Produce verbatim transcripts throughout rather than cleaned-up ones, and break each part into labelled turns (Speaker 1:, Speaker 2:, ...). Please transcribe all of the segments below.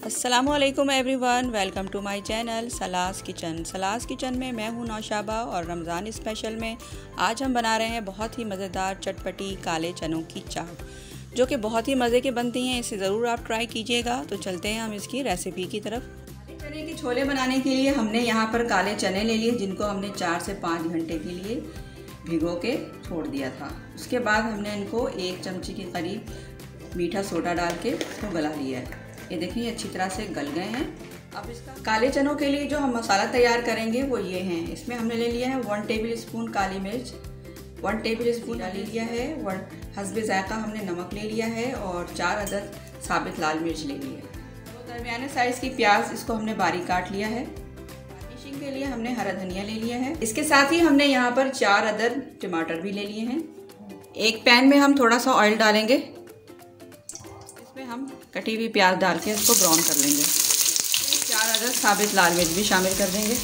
Speaker 1: अस्सलामुअलैकुम everyone, welcome to my channel Salas kitchen. Salas kitchen में मैं हूं नौशाबा और रमज़ान स्पेशल में आज हम बना रहे हैं बहुत ही मज़ेदार चटपटी काले चनों की चाट, जो कि बहुत ही मज़े की बनती हैं। इसे ज़रूर आप ट्राई कीजिएगा। तो चलते हैं हम इसकी रेसिपी की तरफ। काले चने के छोले बनाने के लिए हमने यहाँ पर काले चने ले लिए, जिनको हमने चार से पाँच घंटे के लिए भिगो के छोड़ दिया था। उसके बाद हमने इनको एक चमची के करीब मीठा सोडा डाल के इसको गला लिया है। ये देखिए अच्छी तरह से गल गए हैं। अब इसका काले चनों के लिए जो हम मसाला तैयार करेंगे वो ये हैं। इसमें हमने ले लिया है वन टेबल स्पून काली मिर्च, वन टेबल स्पून ले लिया है, वन हस्बे जायका हमने नमक ले लिया है और चार अदद साबित लाल मिर्च ले ली है। तो दरमियाने साइज़ की प्याज, इसको हमने बारीक काट लिया है। गार्निशिंग के लिए हमने हरा धनिया ले लिया है। इसके साथ ही हमने यहाँ पर चार अदद टमाटर भी ले लिए हैं। एक पैन में हम थोड़ा सा ऑयल डालेंगे, इसमें हम कटी हुई प्याज डाल के इसको ब्राउन कर लेंगे। चार अदद साबित लाल मिर्च भी शामिल कर देंगे।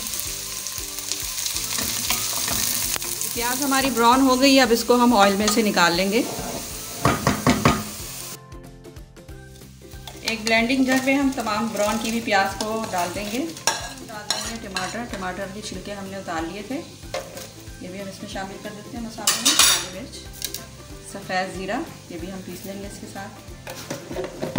Speaker 1: प्याज हमारी ब्राउन हो गई, अब इसको हम ऑयल में से निकाल लेंगे। एक ब्लेंडिंग जार में हम तमाम ब्राउन की हुई प्याज को डाल देंगे। डाल देंगे टमाटर, टमाटर के छिलके हमने उतार लिए थे, ये भी हम इसमें शामिल कर देते हैं मसाले में। काली मिर्च, सफ़ेद ज़ीरा, ये भी हम पीस लेंगे इसके साथ।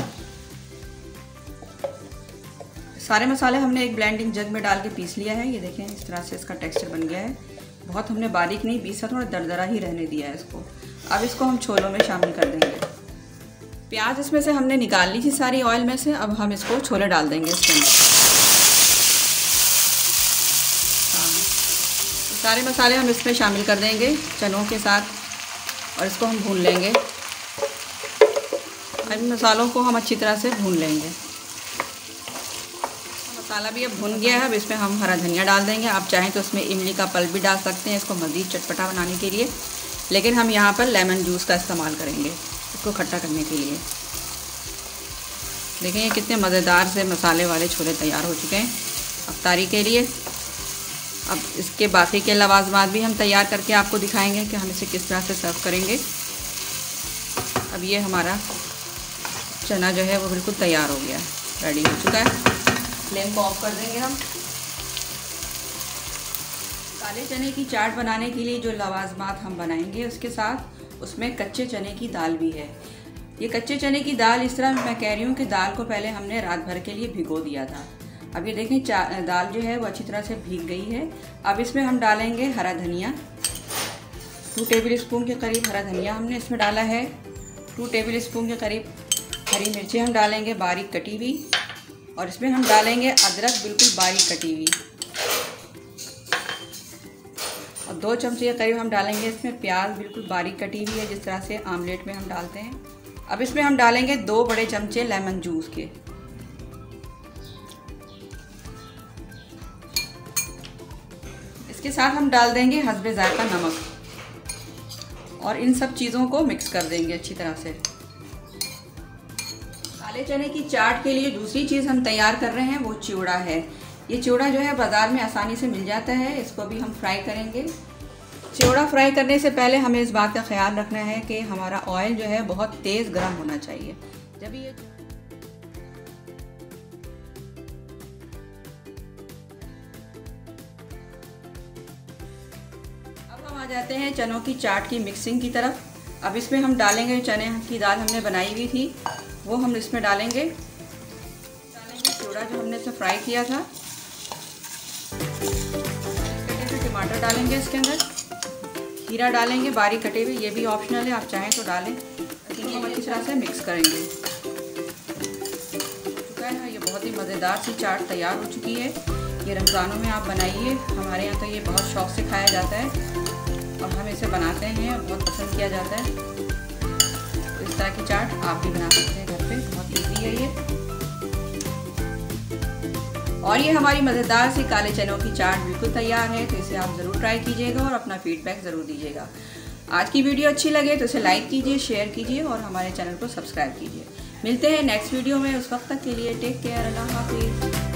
Speaker 1: सारे मसाले हमने एक ब्लेंडिंग जग में डाल के पीस लिया है। ये देखें इस तरह से इसका टेक्सचर बन गया है। बहुत हमने बारीक नहीं पीसा, थोड़ा दरदरा ही रहने दिया है इसको। अब इसको हम छोलों में शामिल कर देंगे। प्याज इसमें से हमने निकाल ली थी सारी ऑयल में से। अब हम इसको छोले डाल देंगे इसके अंदर। हाँ, सारे मसाले हम इसमें शामिल कर देंगे चनों के साथ और इसको हम भून लेंगे। इन मसालों को हम अच्छी तरह से भून लेंगे। मसाला भी अब भुन गया है। अब इसमें हम हरा धनिया डाल देंगे। आप चाहें तो इसमें इमली का पल्प भी डाल सकते हैं इसको मज़ीद चटपटा बनाने के लिए, लेकिन हम यहाँ पर लेमन जूस का इस्तेमाल करेंगे इसको खट्टा करने के लिए। देखें ये कितने मज़ेदार से मसाले वाले छोले तैयार हो चुके हैं अफ्तारी के लिए। अब इसके बाकी के लवाजमात भी हम तैयार करके आपको दिखाएंगे कि हम इसे किस तरह से सर्व करेंगे। अब ये हमारा चना जो है वो बिल्कुल तैयार हो गया है, रेडी हो चुका है। फ्लेम को ऑफ कर देंगे हम। काले चने की चाट बनाने के लिए जो लवाजमात हम बनाएंगे उसके साथ उसमें कच्चे चने की दाल भी है। ये कच्चे चने की दाल इस तरह मैं कह रही हूँ कि दाल को पहले हमने रात भर के लिए भिगो दिया था। अब ये देखें दाल जो है वो अच्छी तरह से भीग गई है। अब इसमें हम डालेंगे हरा धनिया, टू टेबल स्पून के करीब हरा धनिया हमने इसमें डाला है। टू टेबल स्पून के करीब हरी मिर्चें हम डालेंगे बारीक कटी हुई, और इसमें हम डालेंगे अदरक बिल्कुल बारीक कटी हुई, और दो चमचे के करीब हम डालेंगे इसमें प्याज बिल्कुल बारीक कटी हुई है, जिस तरह से आमलेट में हम डालते हैं। अब इसमें हम डालेंगे दो बड़े चमचे लेमन जूस के। इसके साथ हम डाल देंगे हस्बे जायका नमक, और इन सब चीज़ों को मिक्स कर देंगे अच्छी तरह से। काले चने की चाट के लिए दूसरी चीज़ हम तैयार कर रहे हैं वो चिवड़ा है। ये चिवड़ा जो है बाज़ार में आसानी से मिल जाता है, इसको भी हम फ्राई करेंगे। चिवड़ा फ्राई करने से पहले हमें इस बात का ख्याल रखना है कि हमारा ऑयल जो है बहुत तेज़ गर्म होना चाहिए। जब ये अब हम आ जाते हैं चनों की चाट की मिक्सिंग की तरफ। अब इसमें हम डालेंगे चने की दाल हमने बनाई हुई थी, वो हम इसमें डालेंगे। डालेंगे चिवड़ा जो हमने इसे फ्राई किया था। कटे हुए टमाटर डालेंगे इसके अंदर, खीरा डालेंगे बारीक कटे हुए, ये भी ऑप्शनल है, आप चाहें तो डालें। लेकिन हम अच्छी तरह से मिक्स करेंगे। चुका है ना, ये बहुत ही मज़ेदार सी चाट तैयार हो चुकी है। ये रमज़ानों में आप बनाइए, हमारे यहाँ तो ये बहुत शौक़ से खाया जाता है और हम इसे बनाते हैं, बहुत पसंद किया जाता है। तो इस तरह की चाट आप भी बना सकते हैं घर पे, बहुत इजी है ये। और ये हमारी मज़ेदार सी काले चनों की चाट बिल्कुल तैयार है। तो इसे आप ज़रूर ट्राई कीजिएगा और अपना फीडबैक ज़रूर दीजिएगा। आज की वीडियो अच्छी लगे तो इसे लाइक कीजिए, शेयर कीजिए और हमारे चैनल को सब्सक्राइब कीजिए। मिलते हैं नेक्स्ट वीडियो में, उस वक्त तक के लिए टेक केयर, अल्लाह हाफिज़।